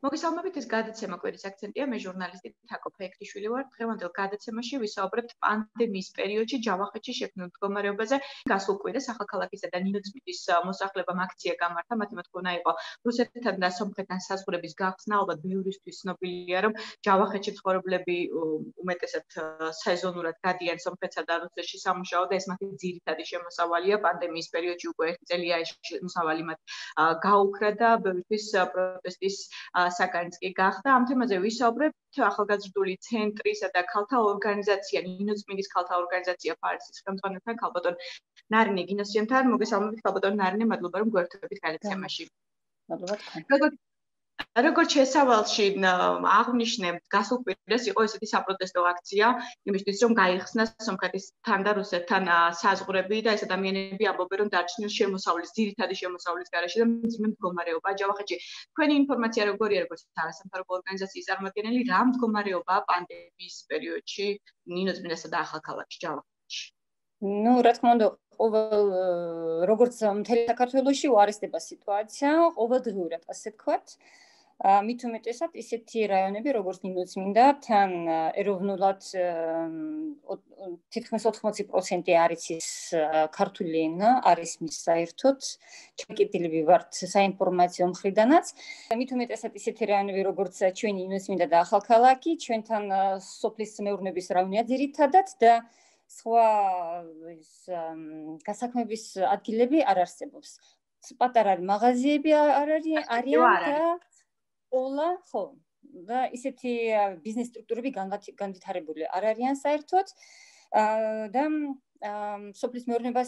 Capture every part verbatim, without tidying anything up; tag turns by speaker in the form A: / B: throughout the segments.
A: მოგესალმებით, ეს გადაცემა კვირის აქცენტია. მე ჟურნალისტი თაკო ფეიქტიშვილი ვარ. დღევანდელ გადაცემაში ვისაუბრებთ პანდემიის პერიოდში ჯავახეთში შექმნილ მდგომარეობაზე. გასულ კვირას ახალქალაქისა და ნინოწმინდის მოსახლებამ აქცია გამართა. მათი მოთხოვნა იყო რუსეთთან და სომხეთთან საზღვრების გახსნა. ალბათ ბევრისთვის ცნობილია, რომ ჯავახეთში მცხოვრებლები უმეტესად სეზონურად გადიან სომხეთსა და რუსეთში სამუშაოდ და ეს მათი ძირითადი შემოსავალია. პანდემიის პერიოდში უკვე ერთი წელია ეს შემოსავალი მათ გაუქრა და ბევრთვის პროტესტის საკანიც კი გახდა. ამ თემაზე ვისაუბრებთ ახალგაზრდული ცენტრისა და ქალთა ორგანიზაცია ნინოწმინდის ქალთა ორგანიზაცია ფარისის ხელმძღვანელთან ქალბატონ ნარინე გინოსიემთან. მოგესალმებით ქალბატონ ნარინე, მადლობა რომ გვერდებით გადაცემაში.
B: მადლობა თქვენ.
A: როგორც შესავალში აღნიშნებთ, გასულ კვირას იყო ესეთი საპროტესტო აქცია იმისთვის, რომ გაიხსნა სომხეთთან და რუსეთთან საზღვრები და ეს ადამიანები ამბობენ, რომ დარჩენილ შემოსავლის, ძირითადი შემოსავლის გარეშე და მძიმე მდგომარეობაა ჯავახეთში. თქვენი ინფორმაცია როგორია, როგორც არასამთავრობო ორგანიზაციის წარმომადგენელი, რა მდგომარეობაა პანდემიის პერიოდში ნინოწმინდასა და ახალქალაქში ჯავახეთში?
B: Ну, რა თქმა უნდა, ყოველ როგორც მთელი საქართველოში უარესდება სიტუაცია, ყოველდღიურად ასე ვთქვათ. მით უმეტესად ისეთი რაიონები, როგორც ნინოწმინდა, თან ეროვნულად თითქმის ოთხმოცი პროცენტი არის ის ქართული ენა, არის მის საერთოდ. ჩაკეტილები ვართ საინფორმაციო მხრიდანაც. მით უმეტესად ისეთი რაიონები, როგორც ჩვენი ნინოწმინდა და ახალქალაქი, ჩვენთან სოფლის მეურნეობის რაიონია ძირითადად და სხვა ის გასაქმების ადგილები არ არსებობს. პატარა მაღაზიები არ არიან და ყველა ხო და ისეთი ბიზნეს სტრუქტურები განვითარებული არ არიან საერთოდ და სოფლის მეურნეობას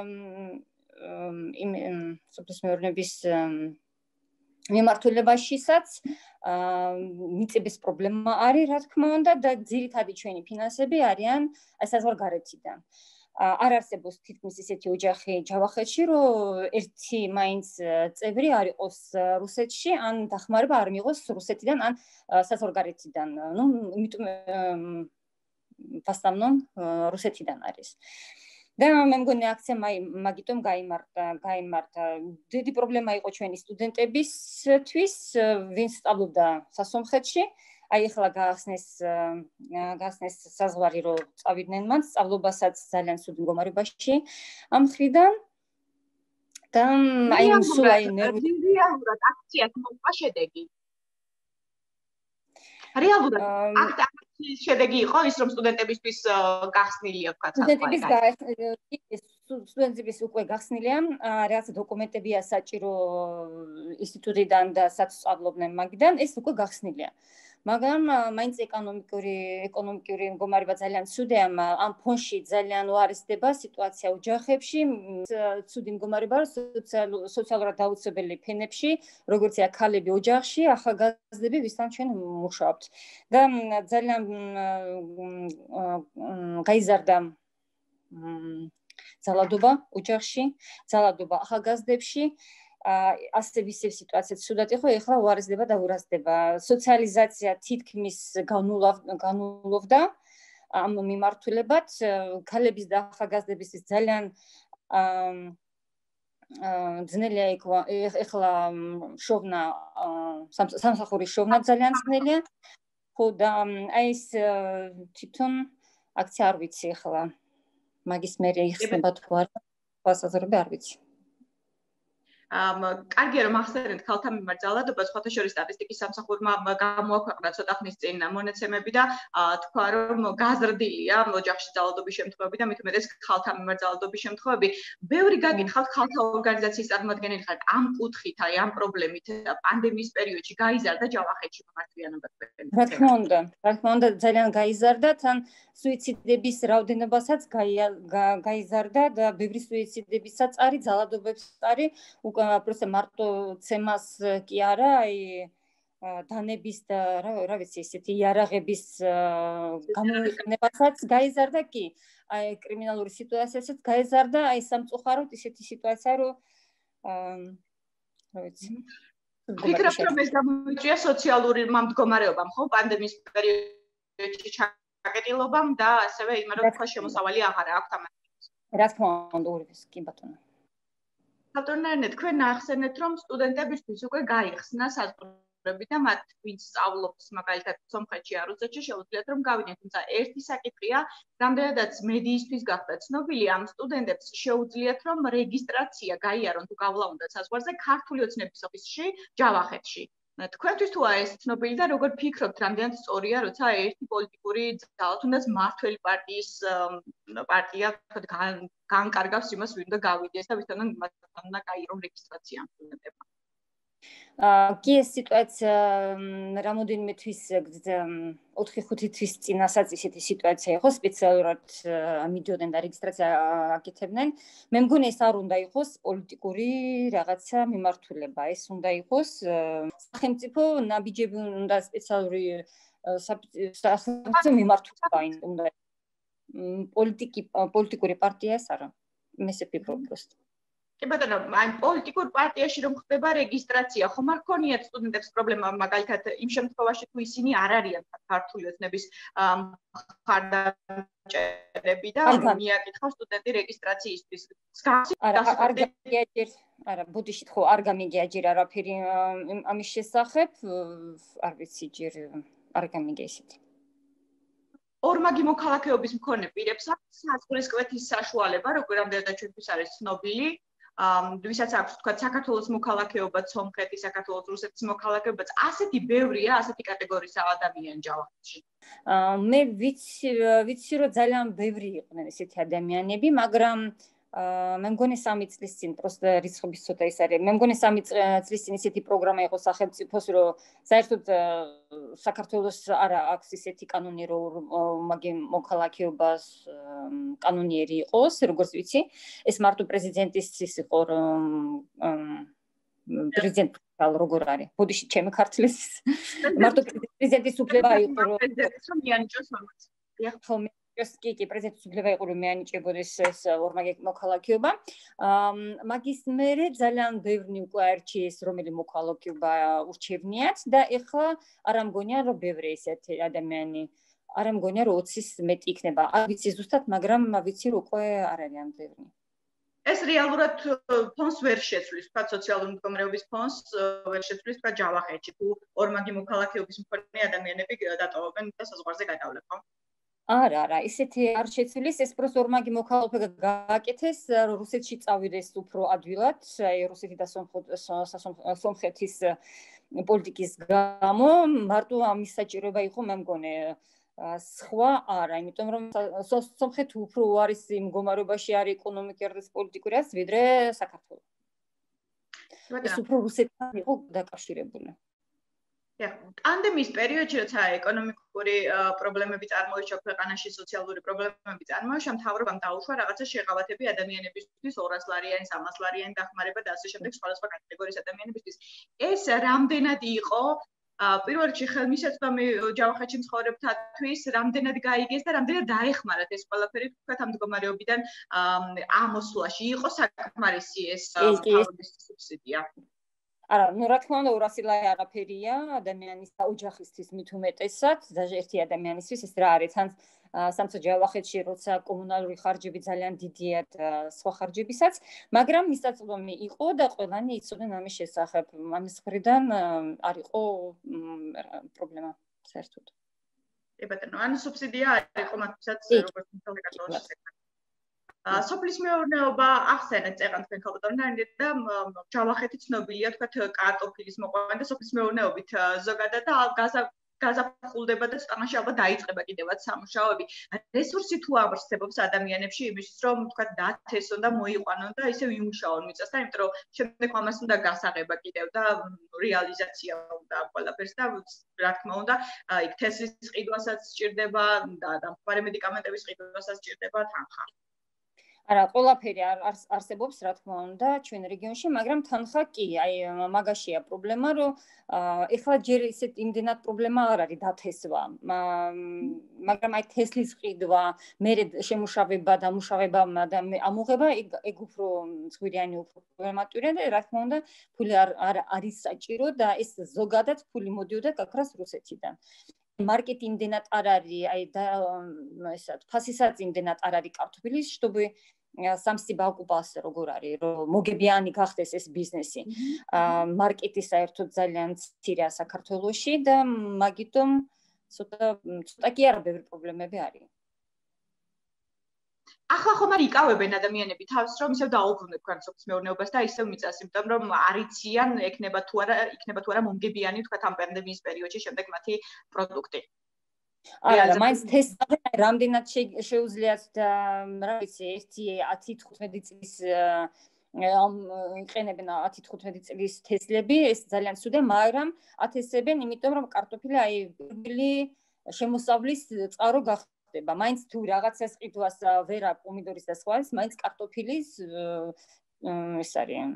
B: იმ სოფლის მეურნეობის მიმართულებაშისაც მიწების პრობლემა არის, რა თქმა უნდა, და ძირითადი ჩვენი ფინანსები არიან საზღვარგარეთიდან. არ არსებობს თითქმის ისეთი ოჯახი ჯავახეთში, რომ ერთი მაინც წევრი არ იყოს რუსეთში, ან დახმარება არ მიიღოს რუსეთიდან, ან საზღვარგარეთიდან. Ну, იმიტომ ფასტამნონ რუსეთიდან არის. და მე მგონი აქცია მაგიტომ გაიმართა, გაიმართა. დიდი პრობლემა იყო ჩვენი სტუდენტებისთვის, ვინც სწავლობდა სასომხეთში. აი ახლა გაახსნეს გაახსნეს საზღვარი, რომ წავიდნენ მათ სწავლობასაც ძალიან ცუდ მდგომარეობაში ამ მხრიდან. და აი სულ აი
A: რეალურად აქციას მოყვა შედეგი. რეალურად აქციის შედეგი იყო ის, რომ სტუდენტებისთვის გახსნილია ვთქვათ საზღვარი. სტუდენტების უკვე გახსნილია, რაღაც დოკუმენტებია საჭირო ინსტიტუტიდან და სადაც სწავლობდნენ მაგიდან, ეს უკვე გახსნილია. მაგრამ მაინც ეკონომიკური ეკონომიკური მდგომარეობა ძალიან ცუდია, ამ ფონში ძალიან უარესდება სიტუაცია ოჯახებში, ცუდი მდგომარეობა სოციალურად დაუცველი ფენებში, როგორიცია ქალები ოჯახში, ახალგაზრდები, ვისთან ჩვენ მუშაობთ. და ძალიან გაიზარდა ძალადობა ოჯახში, ძალადობა ახალგაზრდებში. ასე ვისევ სიტუაცია ცუდად იყო, ეხლა უარესდება და ურასდება. სოციალიზაცია თითქმის განულოვდა ამ მიმართულებად. ქალების და ახალგაზრდების ძალიან ძნელია ეხლა შოვნა, სამსახურის შოვნა ძალიან ძნელია. ხო და აი ეს თვითონ აქცია არ ვიცი ეხლა მაგის მერე იხსნება თუ არა, გასაზრდები არ ვიცი. კარგია რომ ახსენეთ ქალთა მიმართ ძალადობას, სხვათა შორის სტატისტიკის სამსახურმა გამოაქვეყნა ცოტა ხნის წინ მონაცემები და თქვა რომ გაზრდილია ოჯახში ძალადობის შემთხვევები და მით უმეტეს ქალთა მიმართ ძალადობის შემთხვევები. ბევრი გაგითხავთ ქალთა ორგანიზაციის წარმომადგენელი ხართ ამ კუთხით, აი ამ პრობლემით პანდემიის პერიოდში გაიზარდა ჯავახეთში მართლიანობა თქვენ?
B: რა თქმა უნდა, რა თქმა უნდა ძალიან გაიზარდა, თან სუიციდების რაოდენობასაც გაიზარდა და ბევრი სუიციდებისაც არის, ძალადობებს არის. просто მარტო ცემას კი არა, აი დანების და რა ვიცი, ესეთი იარაღების გამოიყენებასაც გაიზარდა კი. აი კრიმინალური სიტუაციასაც გაიზარდა, აი სამწუხაროდ ისეთი სიტუაცია, რომ რა ვიცი.
A: ფიქრობ, რომ ეს გამოიწვია სოციალური მდგომარეობამ, ხო, პანდემიის პერიოდში ჩაკეტილობამ და ასევე იმ რომ თქვა შემოსავალი აღარ აქვს ამას.
B: რა თქმა უნდა, ორივეს, კი ბატონო.
A: ქალბატონ ნარინე, თქვენ ახსენეთ, რომ სტუდენტებისთვის უკვე გაიხსნა საზღვარი და მათ ვინც სწავლობს მაგალითად სომხეთში ან რუსეთში შეუძლიათ რომ გავიდნენ, თუმცა ერთი საკითხია, რამდენადაც მედიისთვის გახდა ცნობილი, ამ სტუდენტებს შეუძლიათ რომ რეგისტრაცია გაიარონ თუ გავლა უნდათ საზღვარზე ქართული ოცნების ოფისში ჯავახეთში. თქვენთვის თუ არის ცნობილი და როგორ ფიქრობთ, რამდენად სწორია, როცა ერთი პოლიტიკური ძალა, თუნდაც მმართველი პარტიის პარტია განკარგავს იმას, ვინ უნდა გავიდეს და ვისთან უნდა გაიარონ რეგისტრაცია ამ სტუდენტებმა.
B: კი ეს სიტუაცია რამოდენიმე თვის ოთხი ხუთი თვის წინასაც ისეთი სიტუაცია იყო, სპეციალურად მიდიოდნენ და რეგისტრაცია აკეთებდნენ. მე მგონი ეს არ უნდა იყოს პოლიტიკური რაღაცა მიმართულება, ეს უნდა იყოს სახელმწიფო ნაბიჯები უნდა სპეციალური სახელმწიფო მიმართულება უნდა პოლიტიკი პოლიტიკური პარტია ეს არა. მე ესე ვფიქრობ просто.
A: კი ბატონო, აი პოლიტიკურ პარტიაში რომ ხდება რეგისტრაცია, ხომ არ ქონიათ სტუდენტებს პრობლემა, მაგალითად, იმ შემთხვევაში თუ ისინი არ არიან ქართული ოცნების მხარდამჭერები და მიაკითხა სტუდენტი რეგისტრაციისთვის.
B: არა, არ გამიგიაჯერ, არა, ბუდიშით ხო არ გამიგიაჯერ არაფერი ამის შესახებ, არ ვიცი ჯერ არ გამიგია ისეთი.
A: ორმაგი მოქალაქეობის მქონე პირებს აქვს საზღვრისკვეთის საშუალება, როგორ რამდენადაც ჩვენთვის არის ცნობილი. ვისაც აქვს თქვა საქართველოს მოქალაქეობა, სომხეთის, საქართველოს, რუსეთის მოქალაქეობაც, ასეთი ბევრია, ასეთი კატეგორიის ადამიანი ჯავახეთში.
B: მე ვიცი, ვიცი რომ ძალიან ბევრი იყვნენ ესეთი ადამიანები, მაგრამ მე მგონი სამი წლის წინ просто რიცხვების ცოტა ის არის. მე მგონი სამი წლის წინ ისეთი პროგრამა იყო სახელმწიფოს, რომ საერთოდ საქართველოს არ აქვს ისეთი კანონი, რომ მაგი მოქალაქეობას კანონიერი იყოს, როგორც ვიცი. ეს მარტო პრეზიდენტის ის იყო, რომ პრეზიდენტი როგორ არის. ბოდიში ჩემი ქართლის მარტო პრეზიდენტის უფლება იყო, რომ
A: მიანიჭოს მამაც.
B: კი, კი, პრეზიდენტის უფლება იყო, რომ მეანიჭებოდეს ეს ორმაგი მოქალაქეობა. მაგის მერე ძალიან ბევრი უკვე არჩიეს, რომელი მოქალაქეობა ურჩევნიათ და ეხლა არ ამგონია, რომ ბევრი ესეთი ადამიანი, არ ამგონია, რომ ოცის მეტი იქნება. არ ვიცი ზუსტად, მაგრამ ვიცი, რომ უკვე არ არიან ბევრი.
A: ეს რეალურად ფონს ვერ შეცვლის, თქვა სოციალური მდგომარეობის ფონს ვერ შეცვლის, თქვა ჯავახეთში, თუ ორმაგი მოქალაქეობის მქონე ადამიანები დატოვებენ და საზღვარზე გადავლენ, ხო?
B: არა, არა, ისეთი არ შეცვლის, ეს просто ორმაგი მოქალაქეობა გააკეთეს, რუსეთში წავიდეს უფრო ადვილად, აი რუსეთი და სომხეთის პოლიტიკის გამო, მარტო ამის საჭიროება იყო, მე მგონი, სხვა არა, იმიტომ რომ სომხეთი უფრო არის იმ მდგომარეობაში არის ეკონომიკურად და პოლიტიკურად, ვიდრე საქართველო. ეს უფრო რუსეთთან იყო დაკავშირებული.
A: პანდემიის პერიოდში, როცა ეკონომიკური პრობლემები წარმოიშვა ქვეყანაში, სოციალური პრობლემები წარმოიშვა, მთავრობამ დაუშვა რაღაცა შეღავათები ადამიანებისთვის, ორას ლარიანი, სამას ლარიანი დახმარება და ასე შემდეგ სხვადასხვა კატეგორიის ადამიანებისთვის. ეს რამდენად იყო პირველ რიგში ხელმისაწვდომი ჯავახეთში მცხოვრებთათვის, რამდენად გაიგეს და რამდენად დაეხმარათ ეს ყველაფერი თქვათ ამ მდგომარეობიდან ამოსვლაში, იყო საკმარისი ეს მთავრობის სუბსიდია.
B: არა, ну რა თქმა უნდა, ორასი ლარი არაფერია ადამიანის ოჯახისთვის მით უმეტესად, даже ერთი ადამიანისთვის ეს რა არის, თან სამწო ჯავახეთში როცა კომუნალური ხარჯები ძალიან დიდია და სხვა ხარჯებისაც, მაგრამ მისაწვდომი იყო და ყველანი იცოდნენ ამის შესახებ. ამის მხრიდან არ იყო პრობლემა საერთოდ.
A: კი ბატონო, ანუ სუბსიდია არ იყო მათთვისაც როგორც საქართველოს სექტორში. სოფლის მეურნეობა ახსენეთ წეღან თქვენ ქალბატონი და ჯავახეთი ცნობილია თქვათ კარტოფილის მოყვანა და სოფლის მეურნეობით ზოგადად და გაზაფხულდება და წამაში ალბათ დაიწყება კიდევაც სამუშაოები. რესურსი თუ აღსწრებობს ადამიანებში იმისთვის რომ თქვათ დათესონ და მოიყვანონ და ისევ იმუშაონ მიწას და იმიტომ რომ შემდეგ ამას უნდა გასაღება კიდევ და რეალიზაცია უნდა ყველაფერს და რა თქმა უნდა იქ თესლის ყიდვასაც სჭირდება და დამხმარე მედიკამენტების ყიდვასაც სჭირდება თანხა.
B: არა, ყველაფერი არსებობს, რა თქმა უნდა, ჩვენ რეგიონში, მაგრამ თანხა კი, აი მაგაშია პრობლემა, რომ ეხლა ჯერ ისეთ იმდენად პრობლემა არ არის დათესვა, მაგრამ აი თესლის ყიდვა, მერე შემუშავება და მუშავება და ამოღება ეგ უფრო ცხვირიანი უფრო პრობლემატურია და რა თქმა უნდა, ფული არ არის საჭირო და ეს ზოგადად ფული მოდიოდა გაქრას რუსეთიდან. მარკეტი იმდენად არ არის, აი და ესა ფასისაც იმდენად არ არის კარტოფილის, чтобы სამსიბაოკუპას როგორ არის რომ მოგებიანი გახდეს ეს ბიზნესი მარკეტი საერთოდ ძალიან მცირეა საქართველოში და მაგიტომ ცოტა ცოტა კი არა ბევრი პრობლემები არის
A: ახლა ხომ არ იკავებენ ადამიანები თავს რომ ისევ დაუბრუნდეთ თქვენ სოფლის მეურნეობას და ისევ მიწას იმიტომ რომ არიციან ეკნება თუ არა იქნება თუ არა მომგებიანი თქვა ამ პანდემიის პერიოდში შემდეგ მათი პროდუქტი
B: არა რა მაინც თესტავენ რამდენად შეუძლიათ და რა ვიცი ერთი ათი თხუთმეტი წლის ამ იყენებენ ათი თხუთმეტი წლის თესლები ეს ძალიან ცუდია მაგრამ ათესებენ იმიტომ რომ კარტოფილი აი პირველი შემოსავლის წყარო გახდება მაინც თუ რაღაცას ყიდვას ვერა პომიდორის და სხვა ის მაინც კარტოფილის ეს არის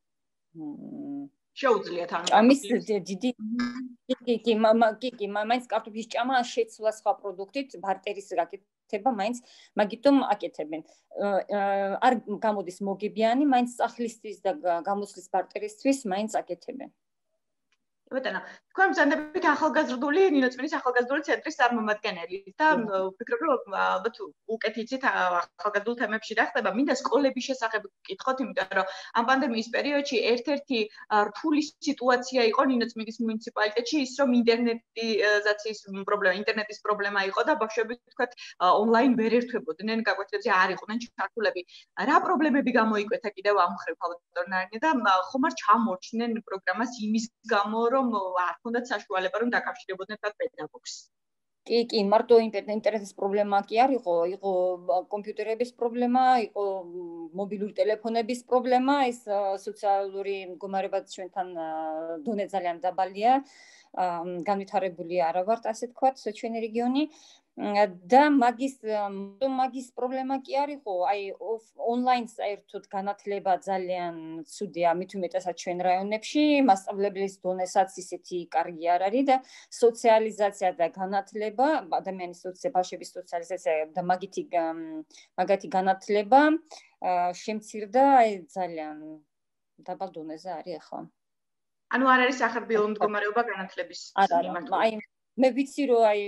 A: შეუძლიათ ანუ
B: ამის დიდი კი კი მამა კი კი მაინც კარტოფილის ჭამა შეცვლა სხვა პროდუქტით ბარტერის გაკეთება მაინც მაგიტომ აკეთებენ არ გამოდის მოგებიანი მაინც სახლისთვის და გამოსვლის ბარტერისთვის მაინც აკეთებენ
A: ბატონო თქვენ ბრძანდებით ახალგაზრდული ნინოწმინდის ახალგაზრდული ცენტრის წარმომადგენელი და ვფიქრობ რომ ალბათ უკეთ იცით ახალგაზრდულ თემებში რა ხდება მინდა სკოლების შესახებ გკითხოთ იმიტომ რომ ამ პანდემიის პერიოდში ერთ-ერთი რთული სიტუაცია იყო ნინოწმინდის მუნიციპალიტეტში ის რომ ინტერნეტიზაციის პრობლემა ინტერნეტის პრობლემა იყო და ბავშვები თქვათ ონლაინ ვერ ერთვებოდნენ გაკვეთილებზე არ იყვნენ ჩართულები რა პრობლემები გამოიკვეთა კიდევ ამ მხრივ ბატონო ნარინი და ხომ არ ჩამორჩნენ პროგრამას იმის გამო რომ არ ქონდათ საშუალება რომ დაკავშირებოდნენ თათ პედაგოგს.
B: კი, კი, მარტო ინტერნეტის პრობლემა კი არ იყო, იყო კომპიუტერების პრობლემა, იყო მობილური ტელეფონების პრობლემა, ეს სოციალური მდგომარეობა ჩვენთან დონე ძალიან დაბალია, განვითარებული არა ვართ, ასე თქვათ, ჩვენი რეგიონი. და მაგის მაგის პრობლემა კი არ იყო, აი ონლაინ საერთოდ განათლება ძალიან ცუდია, მით უმეტესად ჩვენ რაიონებში, მასწავლებლის დონესაც ისეთი კარგი არ არის და სოციალიზაცია და განათლება, ადამიანის სოციალიზაცია, ბავშვების სოციალიზაცია და მაგითი მაგათი განათლება შემცირდა აი ძალიან დაბალ დონეზე არის ახლა.
A: ანუ არ არის სახარბიელო მდგომარეობა განათლების მიმართ.
B: აი მე ვიცი რომ აი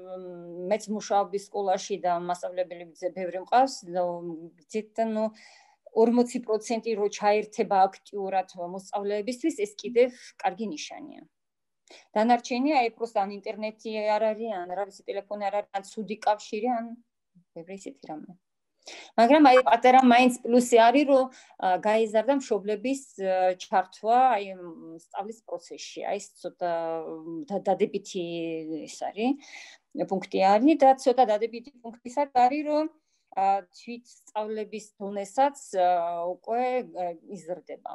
B: მეც მუშაობდი სკოლაში და მასწავლებელი ბევრი მყავს და ძირითადად ნუ ორმოცი პროცენტი რო ჩაერთება აქტიურად მოსწავლეებისთვის ეს კიდევ კარგი ნიშანია. დანარჩენი აი პროსტა ან ინტერნეტი არ არის ან რა ვიცი ტელეფონი არ არის ან ცუდი კავშირი ან ბევრი ისეთი რამე. მაგრამ აი პატარა მაინც პლუსი არის რომ გაიზარდა მშობლების ჩართვა აი სწავლის პროცესში. აი ცოტა დადებითი ის არის პუნქტი არის და ცოტა დადებითი პუნქტისაც არის რომ თვით სწავლების დონესაც უკვე იზრდება.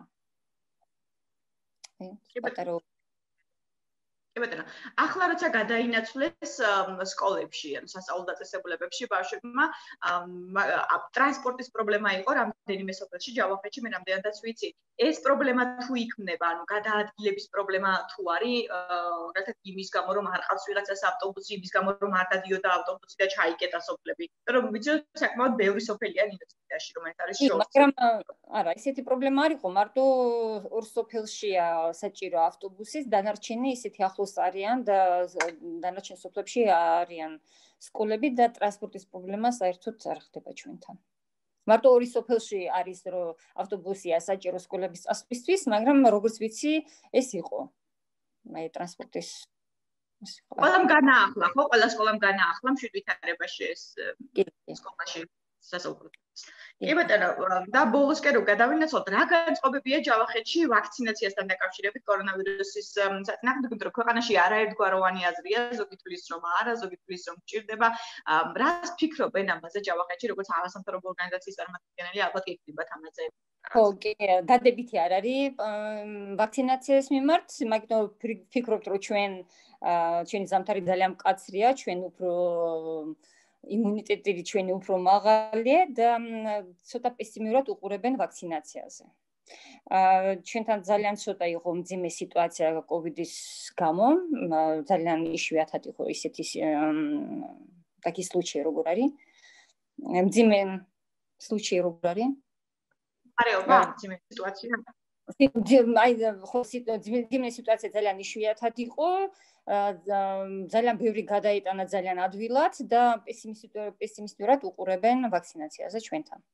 B: აი პატარა
A: კი ბატონო, ახლა როცა გადაინაცვლეს სკოლებში, ანუ სასწავლო დაწესებულებებში ბავშვებმა ტრანსპორტის პრობლემა იყო რამდენიმე სოფელში, ჯავახეთში, მე რამდენადაც ვიცი. ეს პრობლემა თუ იქმნება, ანუ გადაადგილების პრობლემა თუ არის, რაღაცა იმის გამო რომ არ ყავს ვიღაცას ავტობუსი, იმის გამო რომ არ დადიოდა ავტობუსი და ჩაიკეტა სოფლები. რომ ვიცი რომ საკმაოდ ბევრი სოფელია ნინოწმინდაში, რომელიც არის შოუ.
B: მაგრამ არა, ესეთი პრობლემა არ იყო, მარტო ორ სოფელშია საჭირო ავტობუსის, დანარჩენი ისეთი ახლო არიან და დანარჩენ სოფლებში არიან სკოლები და ტრანსპორტის პრობლემა საერთოდ არ ხდება ჩვენთან. მარტო ორი სოფელში არის რომ ავტობუსია საჭირო სკოლების წასვლისთვის, მაგრამ როგორც ვიცი, ეს იყო. აი ტრანსპორტის
A: ყველამ განაახლა, ხო, ყველა სკოლამ განაახლა მშვიდ ვითარებაში ეს სკოლაში სასწავლო. კი ბატონო, და ბოლოსკენ რომ გადავინაცვლოთ, რა განწყობებია ჯავახეთში ვაქცინაციასთან დაკავშირებით კორონავირუსის საწინააღმდეგო, რომ ქვეყანაში არაერთგვაროვანი აზრია, ზოგი თვლის რომ არა, ზოგი თვლის რომ გჭირდება. რას ფიქრობენ ამაზე ჯავახეთში, როგორც არასამთავრობო ორგანიზაციის წარმომადგენელი, ალბათ გეკითხებათ ამაზე.
B: ხო, კი, დადებითი არ არის ვაქცინაციის მიმართ, მაგრამ ფიქრობთ, რომ ჩვენ ჩვენი ზამთარი ძალიან მკაცრია, ჩვენ უფრო იმუნიტეტი ჩვენი უფრო მაღალია და ცოტა პესიმურად უყურებენ ვაქცინაციაზე. ჩვენთან ძალიან ცოტა იყო მძიმე სიტუაცია კოვიდის გამო, ძალიან იშვიათად იყო ისეთი такие случаи როგორ არის? მძიმე случаи როგორ არის?
A: არეობა, მძიმე სიტუაცია.
B: აი ხო მძიმე სიტუაცია ძალიან იშვიათად იყო. ძალიან ბევრი გადაიტანა ძალიან ადვილად და პესიმისტურად უყურებენ ვაქცინაციაზე ჩვენთან.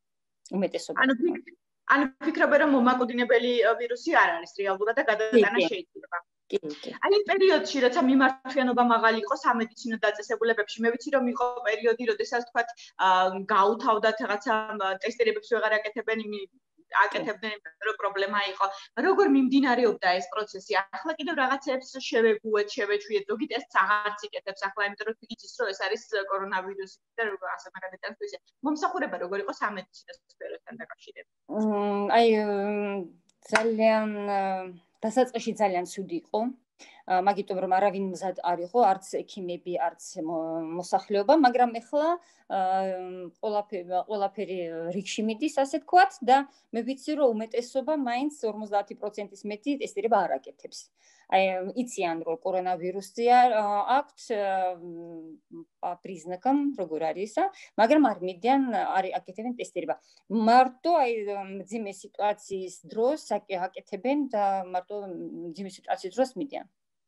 B: უმეტესობა.
A: ანუ ანუ ფიქრობ რომ მომაკვდინებელი ვირუსი არ არის რეალურად და გადატანა შეიძლება.
B: კი, კი.
A: აი იმ პერიოდში, როცა მიმართვიანობა მაღალი იყო სამედიცინო დაწესებულებებში, მე ვიცი რომ იყო პერიოდი, როდესაც თქვა გაუთავდათ რაღაცა ტესტირებებს ვეღარ აკეთებენ, აკეთებდნენ, რომ პრობლემა იყო. როგორ მიმდინარეობდა ეს პროცესი? ახლა კიდევ რაღაცებს შევეგუეთ, შევეჩვიეთ, ზოგი ტესტს აღარც იკეთებს ახლა, იმიტომ რომ იცის რომ ეს არის კორონავირუსი და როგორ ასე მაგალითად ისე. მომსახურება როგორ იყო სამედიცინო სფეროსთან დაკავშირებით?
B: აი ძალიან დასაწყისში ძალიან ცუდი იყო. მაგიტომ რომ არავინ მზად არ იყო, არც ექიმები, არც მოსახლეობა, მაგრამ ეხლა ყველაფერი ყველაფერი რიგში მიდის, ასე თქვათ და მე ვიცი რომ უმეტესობა მაინც ორმოცდაათი პროცენტის მეტი ტესტირება არ აკეთებს. აი იციან რომ კორონავირუსია აქვთ პრიზნაკამ როგორ არისა, მაგრამ არ მიდიან არ აკეთებენ ტესტირება. მარტო აი მძიმე სიტუაციის დროს აკეთებენ და მარტო მძიმე სიტუაციის დროს მიდიან.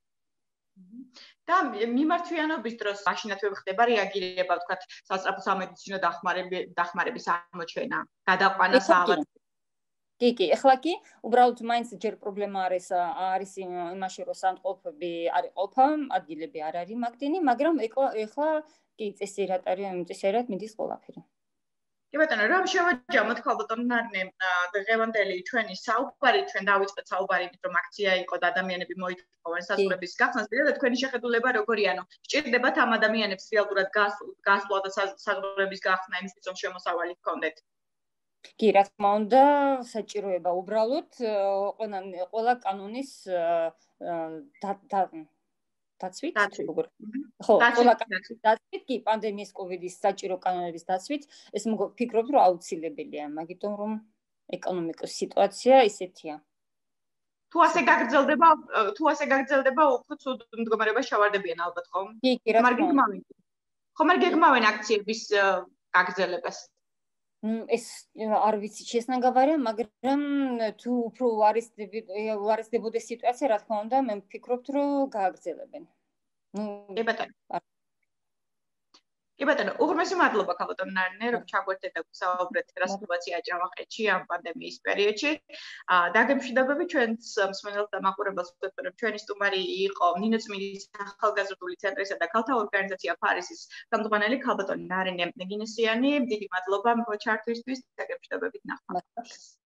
A: და მიმართვიანობის დროს მაშინაც ხდება რეაგირება, ვთქვათ, სასწრაფო სამედიცინო დახმარების აღმოჩენა, გადაყვანა საავადმყოფოში.
B: კი, კი, ეხლა კი, უბრალოდ მაინც ჯერ პრობლემა არის არის იმაში, რომ სანდყოფები არ იყოფა, ადგილები არ არის მაგდენი, მაგრამ ეხლა კი წესიერად არის, წესიერად მიდის ყველაფერი.
A: კი ბატონო, რომ შევაჯამოთ ხალბატონ ნარნე დღევანდელი ჩვენი საუბარი, ჩვენ დავიწყეთ საუბარი, რომ აქცია იყო და ადამიანები მოითხოვენ საზღვრების გახსნას, და თქვენი შეხედულება როგორია? ანუ სჭირდებათ ამ ადამიანებს რეალურად გასვლა და საზღვრების გახსნა იმისთვის, რომ შემოსავალი ჰქონდეთ?
B: კი, რა თქმა უნდა, საჭიროება უბრალოდ ყველა კანონის დაცვით, როგორ? ხო, ყველა კანონის დაცვით, კი, პანდემიის კოვიდის საჭირო კანონების დაცვით, ეს მგონი რომ აუცილებელია, მაგიტომ რომ ეკონომიკის სიტუაცია ისეთია.
A: თუ ასე გაგრძელდება, თუ ასე გაგრძელდება, უფრო ცუდ მდგომარეობაში ჩავარდებიან ალბათ, ხო?
B: კი, კი, რა თქმა უნდა.
A: ხომ არ გეგმავენ აქციების გაგრძელებას?
B: ეს არ ვიცი შესნაგავარია, მაგრამ თუ უფრო უარესდებოდეს სიტუაცია, რა თქმა უნდა, მე ვფიქრობ, რომ გააგრძელებენ.
A: კი ბატონო. კი ბატონო, უღრმესი მადლობა ხალბატონ ნარნე, რომ ჩაგვერთეთ და გვსაუბრეთ რა სიტუაციაა ჯავახეთში ამ პანდემიის პერიოდში. დაგემშვიდობები ჩვენს მსმენელს და მაყურებელს, რომ ჩვენი სტუმარი იყო ნინოწმინდის ახალგაზრდული ცენტრისა და ქალთა ორგანიზაცია ფარისის ხელმძღვანელი ხალბატონ ნარინე ნეგინესიანი. დიდი მადლობა ჩართვისთვის, დაგემშვიდობებით ნახვამდის.